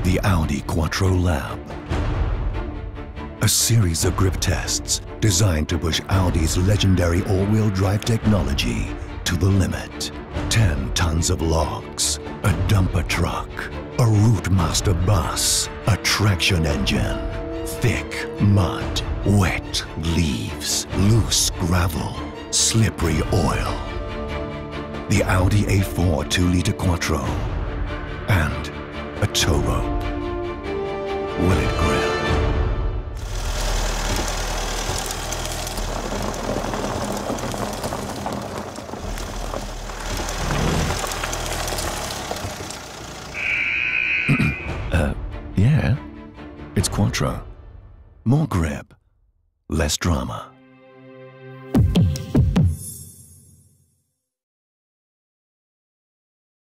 the Audi Quattro Lab. A series of grip tests designed to push Audi's legendary all-wheel drive technology to the limit. 10 tons of logs, a dumper truck, a Route Master bus, a traction engine, thick mud, wet leaves, loose gravel, slippery oil. The Audi A4 2-liter Quattro and a tow rope. Will it grip? Yeah, it's Quattro. More grip, less drama.